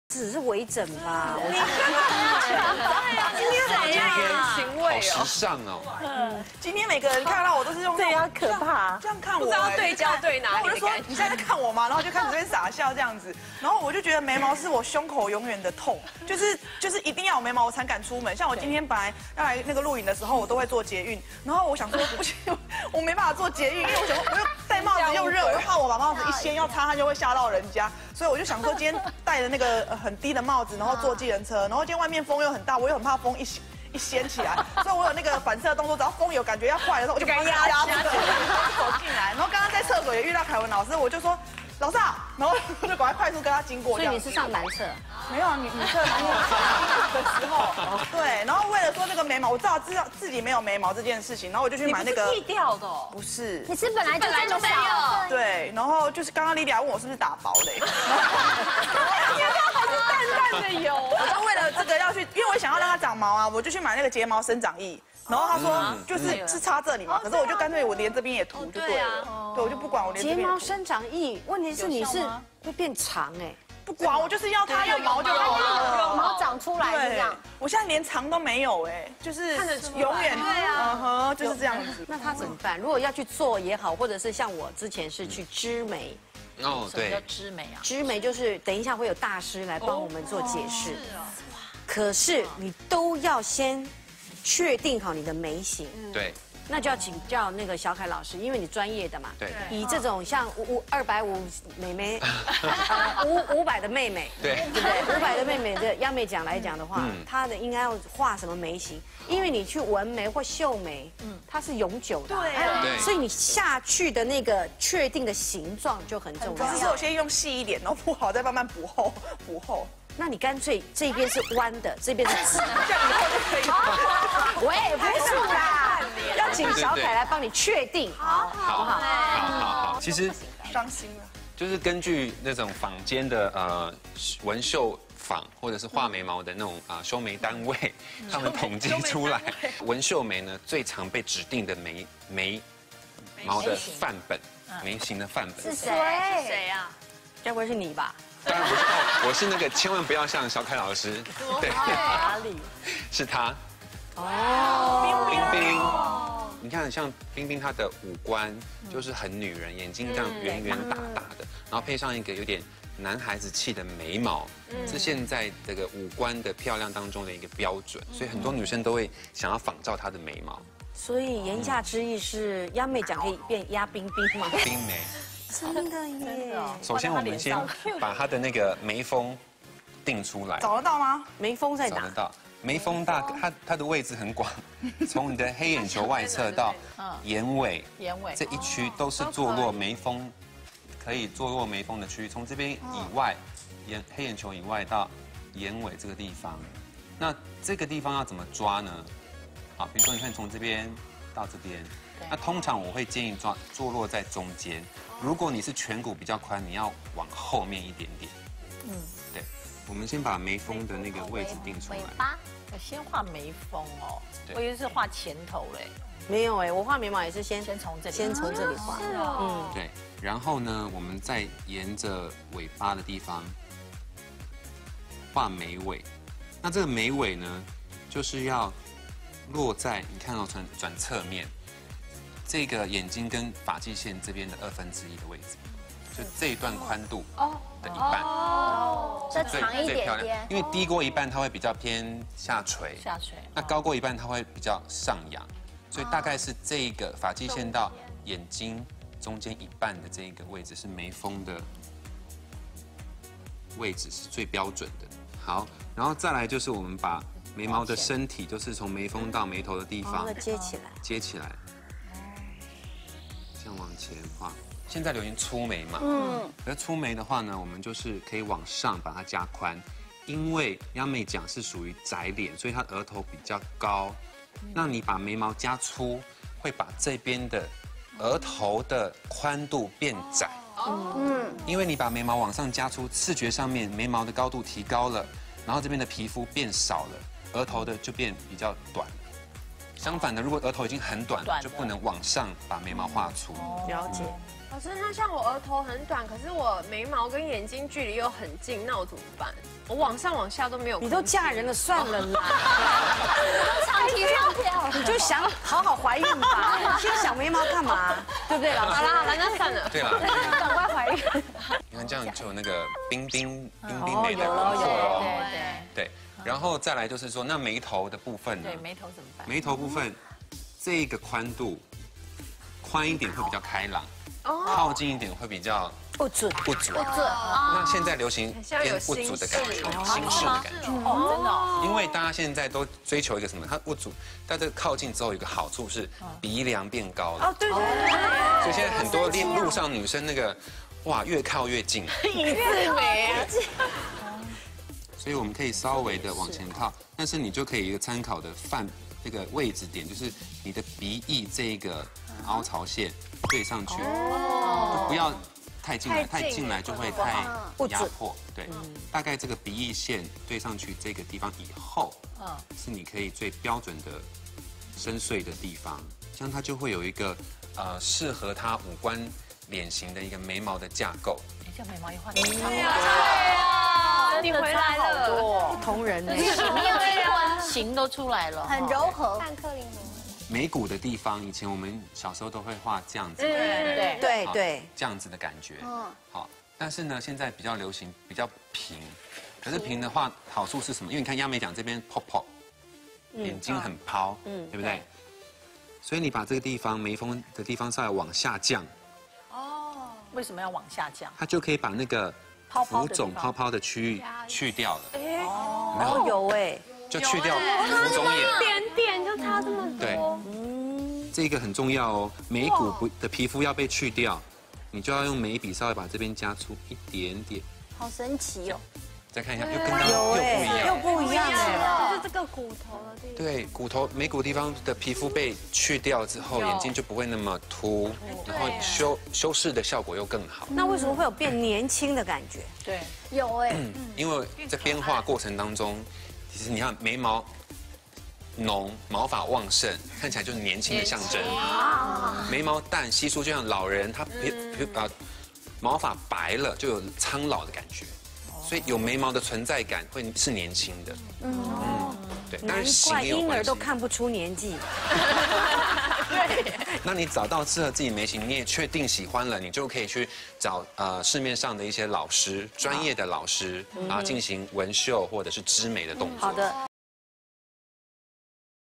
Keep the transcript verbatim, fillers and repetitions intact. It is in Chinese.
只是微整吧。 你今天好呀， 情味好时尚哦。 嗯，今天每个人看到我都是用对呀，可怕， 这样看我， 不知道对焦对哪里。 我就说你现在在看我吗？然后就开始这边傻笑这样子，然后我就觉得眉毛是我胸口永远的痛，就是就是一定要有眉毛我才敢出门。像我今天本来要来那个录影的时候，我都会坐捷运，然后我想说不行，我没办法坐捷运，因为我想我又戴帽子又热，我又怕我把帽子一掀要擦，它就会吓到人家，所以我就想说今天戴着那个很低的帽子，然后坐计程车，然后今天外面风又很大，我又很怕风一掀一掀起来，所以我有那个反射动作，只要风有感觉要坏的时候，我就赶紧压压这个走进来。然后刚刚在厕所也遇到凯文老师，我就说老师啊，然后我就赶快快速跟他经过。 所以你是上男厕？ 没有啊，女女厕男厕的时候，对。然后为了说那个眉毛，我知道知道自己没有眉毛这件事情，然后我就去买那个剃掉的， 不是， 你是本来就本来就没有。 对，然后就是刚刚莉莉娅问我是不是打薄的， 你看还是淡淡的油。 我就为了这个要去，因为我想要让它长毛啊，我就去买那个睫毛生长液。然后他说就是是插这里嘛，可是我就干脆我连这边也涂就对了，对，我就不管我连这睫边。 毛生长液，问题是你是会变长哎， 不管我就是要它有毛就好了， 毛长出来是这样。 我现在连长都没有哎，就是永远对啊， 嗯哼，就是这样子。 那他怎么办？如果要去做也好，或者是像我之前是去织眉。 哦，对， 织眉啊， 织眉就是等一下会有大师来帮我们做解释。可是你都要先确定好你的眉形。 对。 那就要请教那个小凯老师，因为你专业的嘛。 对。 以这种像五五二百五妹妹，五五百的妹妹， 对， 对不对？五百的妹妹的央美奖来讲的话，她的应该要画什么眉形？因为你去纹眉或绣眉，嗯，它是永久的， 对， 所以你下去的那个确定的形状就很重要。 只是我先用细一点，然后补好，再慢慢补厚，补厚。 那你干脆这边是弯的，这边是直的， 这样以后就可以。 我也不是啦，要请小凯来帮你确定，好，好不好？ 好好好，其实伤心了。 就是根据那种坊间的呃纹绣坊或者是画眉毛的那种啊修眉单位，他们统计出来，纹绣眉呢最常被指定的眉眉毛的范本，眉形的范本是谁？ 是谁啊？ 该不会是你吧？ 当然不是，我是那个千万不要像小凯老师，对， 哪里？ 是他。 哦， 冰冰，你看像冰冰她的五官就是很女人，眼睛这样圆圆大大的，然后配上一个有点男孩子气的眉毛，是现在这个五官的漂亮当中的一个标准，所以很多女生都会想要仿照她的眉毛。 所以言下之意是央美奖可以变压冰冰吗？ 冰眉。 真的耶！ 首先我们先把她的那个眉峰定出来， 找得到吗？ 眉峰在哪？ 找得到。眉峰大，它它的位置很广，从你的黑眼球外侧到眼尾， 眼尾这一区都是坐落眉峰，可以坐落眉峰的区域。从这边以外，眼黑眼球以外到眼尾这个地方，那这个地方要怎么抓呢？好，比如说你看从这边到这边，那通常我会建议抓坐落在中间。如果你是颧骨比较宽，你要往后面一点点。嗯，对。我们先把眉峰的那个位置定出来。 我先画眉峰哦，我以为是画前头嘞。 没有哎，我画眉毛也是先先从这里， 先从这里画。 嗯，对。然后呢，我们再沿着尾巴的地方画眉尾。那这个眉尾呢，就是要落在你看到转转侧面，这个眼睛跟发际线这边的二分之一的位置。就这一段宽度的一半， 哦，再长一点点， 因为低过一半它会比较偏下垂， 下垂， 那高过一半它会比较上扬，所以大概是这个发际线到眼睛中间一半的这一个位置是眉峰的位置是最标准的。好，然后再来就是我们把眉毛的身体，就是从眉峰到眉头的地方接起来， 接起来，这样往前画。现在流行粗眉嘛， 嗯， 而粗眉的话呢，我们就是可以往上把它加宽，因为央美奖是属于窄脸，所以它额头比较高。那你把眉毛加粗，会把这边的额头的宽度变窄。嗯，因为你把眉毛往上加粗，视觉上面眉毛的高度提高了，然后这边的皮肤变少了，额头的就变比较短。 相反的，如果额头已经很短，就不能往上把眉毛画粗。 了解。 老师，那像我额头很短，可是我眉毛跟眼睛距离又很近，那我怎么办？我往上往下都没有。 你都嫁人了，算了啦。 长期上票， 你就想好好怀孕吧，先想眉毛干嘛？对不对，老师？ 好了好了，那算了。 对了， 赶快怀孕。 你看这样就有那个冰冰冰冰眉的轮廓对了。 对对，然后再来就是说，那眉头的部分呢？ 对，眉头怎么办？ 眉头部分，这个宽度宽一点会比较开朗，靠近一点会比较不准。 不足。 不准啊！ 那现在流行偏不足的感觉，心式的感觉。 哦，真的哦。 因为大家现在都追求一个什么？它不足，但这个靠近之后有一个好处是鼻梁变高了。 哦，对对对。 所以现在很多路上女生那个，哇，越靠越近。 影子美。 所以我们可以稍微的往前靠，但是你就可以一个参考的范那个位置点，就是你的鼻翼这一个凹槽线对上去，就不要太近来，太近来就会太压迫。对，大概这个鼻翼线对上去这个地方以后，是你可以最标准的深邃的地方，这样它就会有一个呃适合它五官脸型的一个眉毛的架构。 你这眉毛一画得差对啊，你回来好了。 多， 不同人呢。 型都出来了， 很柔和。 看克林姆。 眉骨的地方，以前我们小时候都会画这样子， 对对对。 这样子的感觉。嗯，好，但是呢，现在比较流行比较平，可是平的话好处是什么？因为你看鸭眉奖这边泡泡，眼睛很抛，嗯，对不对？所以你把这个地方眉峰的地方稍微往下降， 为什么要往下降？ 它就可以把那个泡泡浮的地方肿泡泡的区域去掉了。 哦，有哎。 就去掉浮肿眼， 点点就差这么多。 对，这个很重要哦。眉骨不的皮肤要被去掉，你就要用眉笔稍微把这边加粗一点点。 好神奇哦！ 再看一下，又跟刚刚有又不一哎，又样。 不一样哎。 就是这个骨头的地方。 对，骨头眉骨地方的皮肤被去掉之后，眼睛就不会那么凸，然后修修饰的效果又更好。 那为什么会有变年轻的感觉？ 对， 有哎， 因为在变化过程当中，其实你看眉毛浓，毛发旺盛，看起来就是年轻的象征。眉毛淡稀疏，就像老人他皮皮啊毛发白了，就有苍老的感觉。所以有眉毛的存在感会是年轻的。嗯，对，但难是型怪婴儿也有关系都看不出年纪。 那你找到适合自己眉形，你也确定喜欢了，你就可以去找呃市面上的一些老师，专业的老师，然后进行纹绣或者是织眉的动作。 好的，